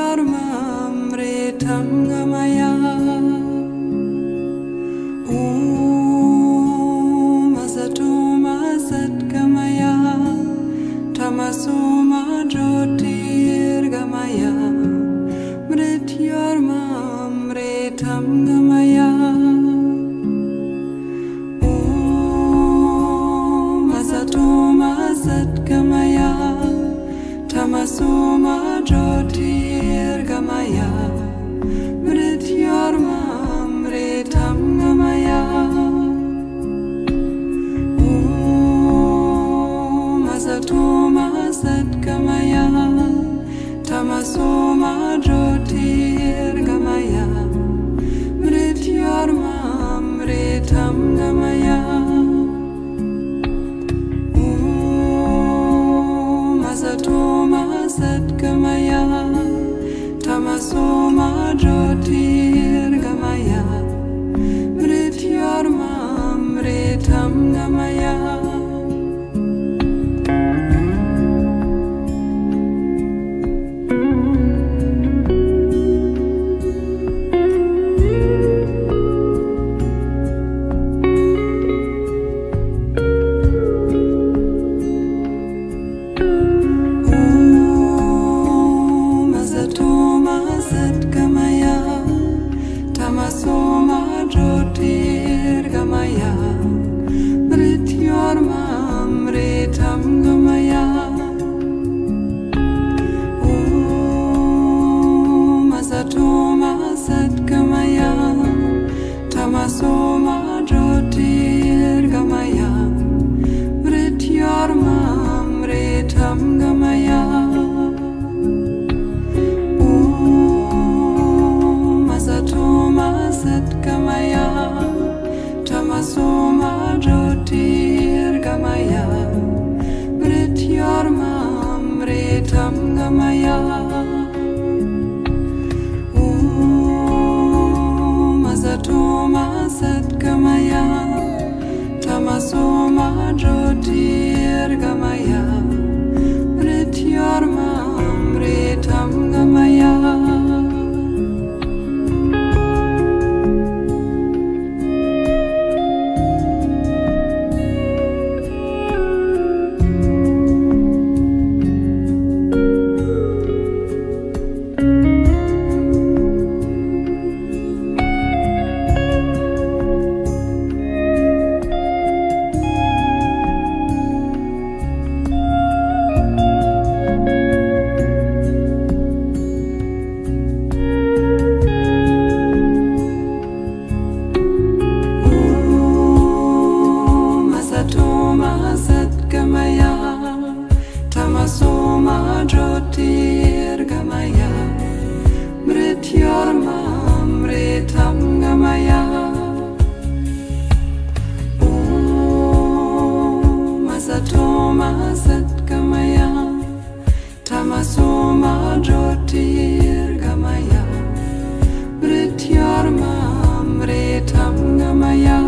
Mrityarmamritam gamaya. Asatoma satgamaya. Tamasoma jyotirgamaya. Mrityarmamritam gamaya. Asatoma satgamaya. Tamasoma jyotirgamaya. Mrityarmamritam gamaya. Asatoma satgamaya. Tamasoma jyotirgamaya. Mrityarmamritam gamaya. Asatoma satgamaya. Tamasoma jyotirgamaya. Mrityarmamritam gamaya. Tamasoma jyotirgamaya. Mrityarmamritam gamaya. Asatoma satgamaya. Tamasoma jyotirgamaya. Mrityarmamritam gamaya. Asatoma satgamaya. Tamasoma jyotirgamaya. Mrityarmamritam gamaya. Asatoma satgamaya. Tamasoma jyotirgamaya. Mrityarmamritam gamaya. Tamasoma jyotirgamaya. Mrityarmamritam gamaya. Asatoma satgamaya. Tamasoma jyotirgamaya. Mrityarmamritam gamaya.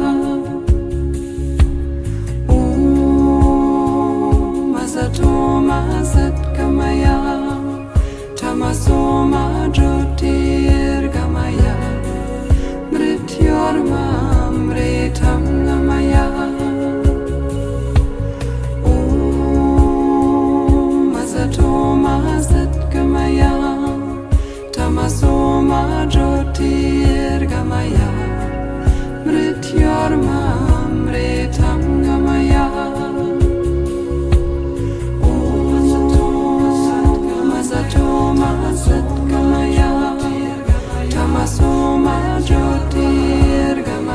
Asatoma satgamaya. Tamasoma jyotirgamaya. Mrityarmamritam gamaya. Asatoma satgamaya. Tamasoma jyotirgamaya. Mrityarmamritam gamaya. Asatoma satgamaya. Tamasoma jyotirgamaya.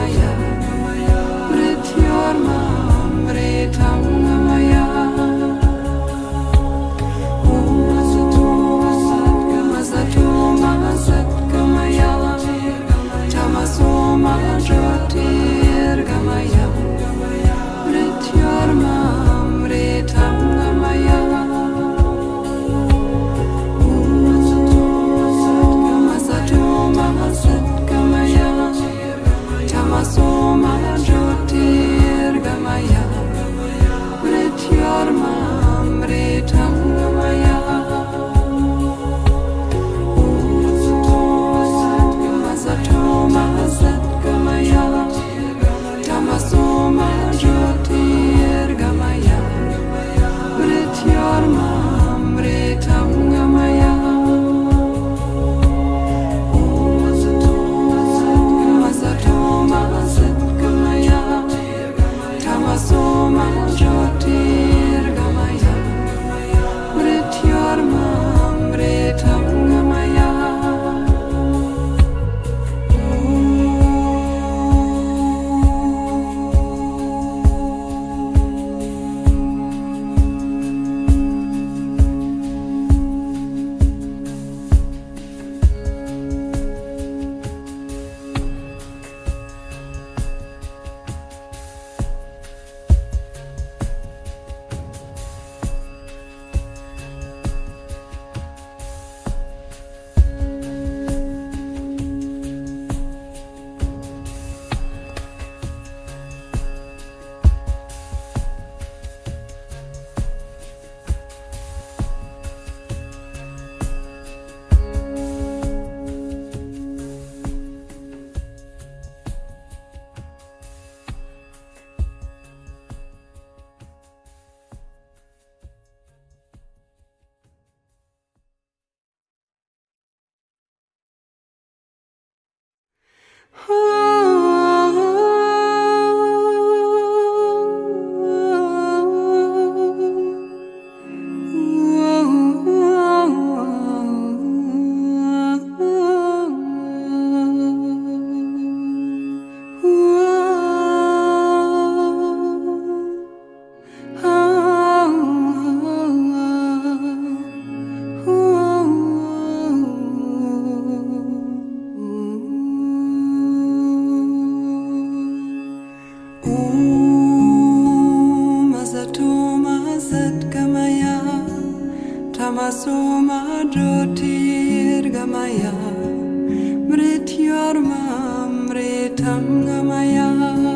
Amritamgamaya.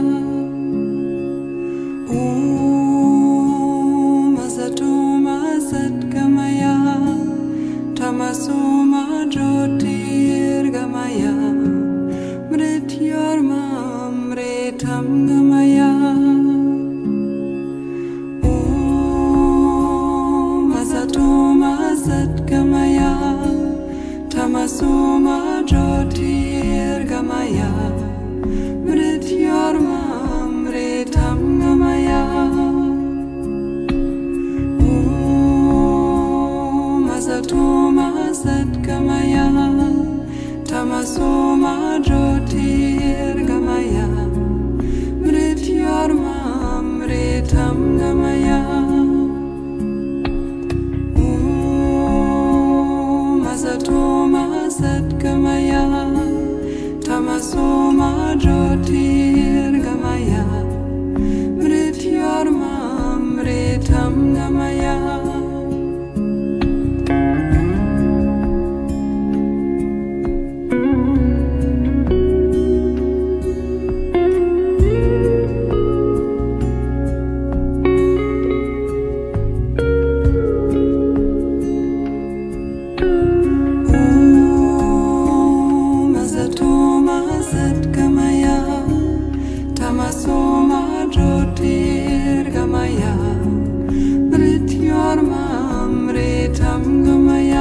Om Asatoma Satgamaya. Tamasoma Jyotirgamaya. Mrityorma Amritamgamaya. Om Asatoma Satgamaya. Tamasoma Jyotirgamaya. Mrityorma Amritamgamaya. Om Asatoma Satgamaya. Tamasoma Jyotirgamaya. Mrityorma Amritamgamaya. Om Asatoma Satgamaya. Tamasoma Jyotirgamaya. Mrityorma Amritamgamaya. Tamasoma Jyotirgamaya. Mrityorma Amritamgamaya.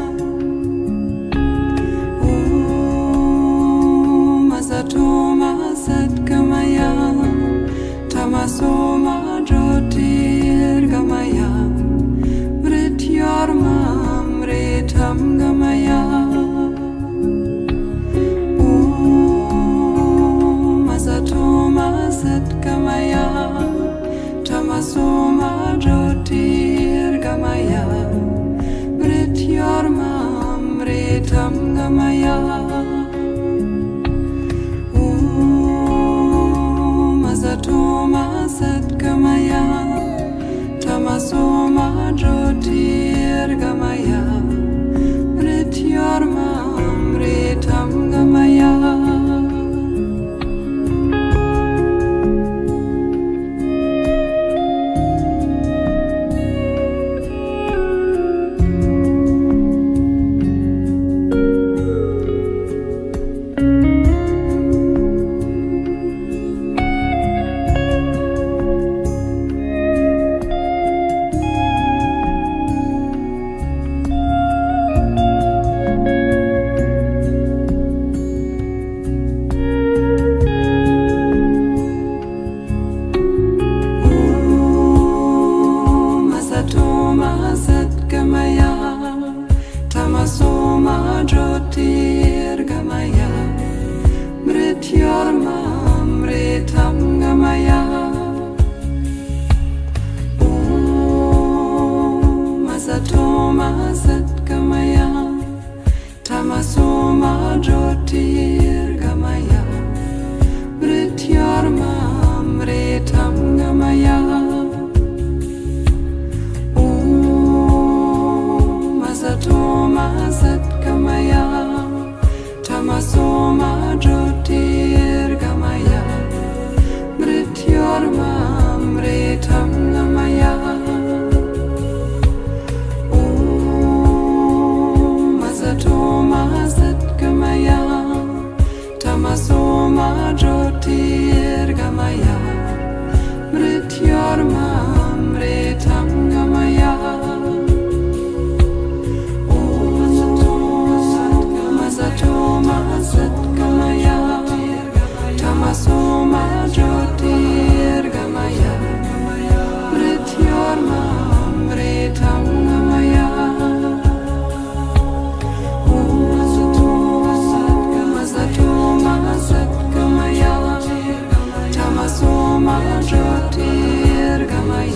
Om Asatoma Satgamaya. Tamasoma Jyotirgamaya. Mrityorma Amritamgamaya. Asatoma Satgamaya. Tamasoma Jyotirgamaya. Mrityorma Amritamgamaya. Om Asatoma Satgamaya. Tamasoma Jyotirgamaya. Mrityorma Amritamgamaya. Tamasoma Jyotirgamaya. Mrityorma Amritamgamaya. Om Asatoma Satgamaya. Tamasoma Jyotirgamaya. Mrityorma Amritamgamaya. Asatoma Satgamaya. Tamasoma Jyotirgamaya. Mrityorma Amritamgamaya. Om Asatoma Satgamaya. Tamasoma Jyotirgamaya. Mrityorma Amritamgamaya. Asatoma Satgamaya. Tamasoma Jyotirgamaya. Mrityorma Amritamgamaya. Asatoma Satgamaya. Tamasoma Jyotirgamaya.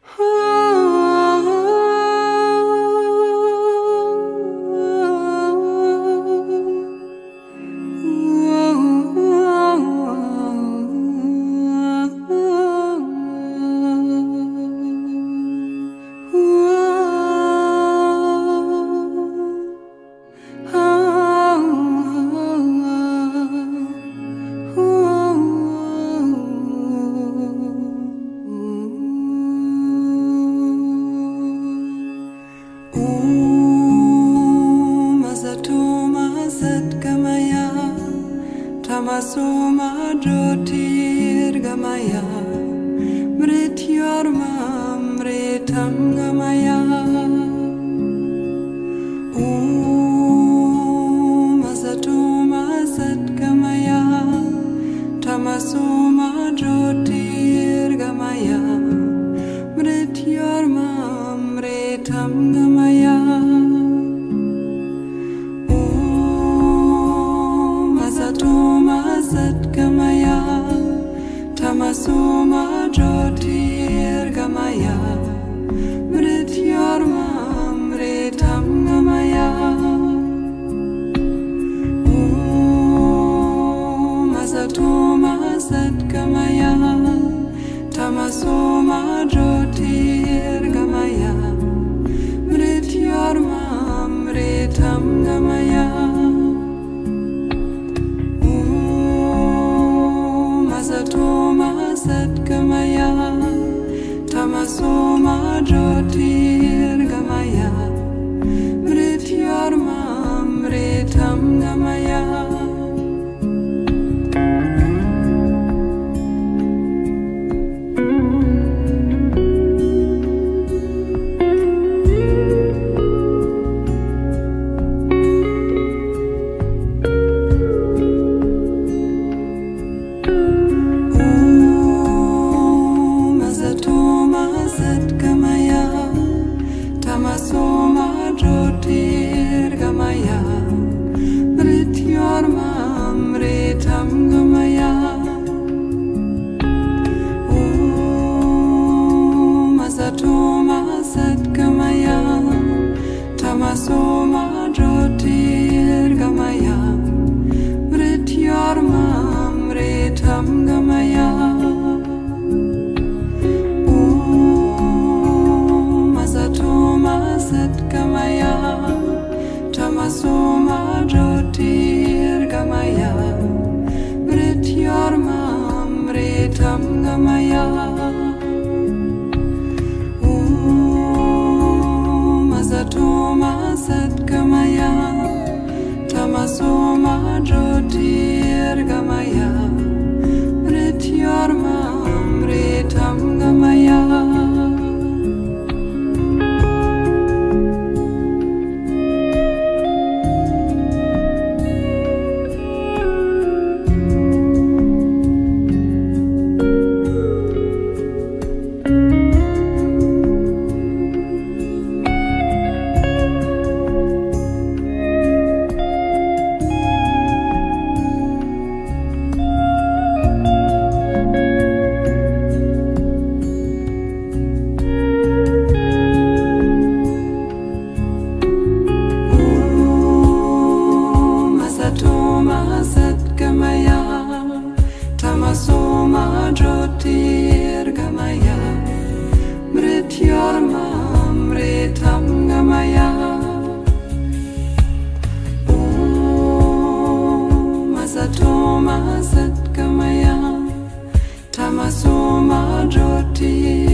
Tamasoma Jyotirgamaya Mrityormam Mritam Gamaya Om Asatoma Satgamaya Tamasoma Jyotirgamaya Mrityormam Mritam Gamaya Satgamaya Tamasoma Jyotirgamaya Mrityormam Mritam Gamaya Om Asatoma Satgamaya Tamasoma Jyotirgamaya Mrityormam Mritam Gamaya Satoma Satgamaya Tamasoma Jyotirgamaya Mrityormam Mritam Gamaya Tamasoma Jyotirgamaya Mrityormam Mritam Gamaya Om Asatoma Satgamaya Tamasoma Jyotirgamaya Mrityormam Mritam Gamaya Satgamaya Tamasoma Jyotirgamaya Mrityormam Mritam Gamaya Om Asatoma Satgamaya Tamasoma Jyotirgamaya Mrityormam Mritam Gamaya Tamasoma Jyotirgamaya Mrityormam Mritam Gamaya Om Asatoma Satgamaya Tamasoma Jyotirgamaya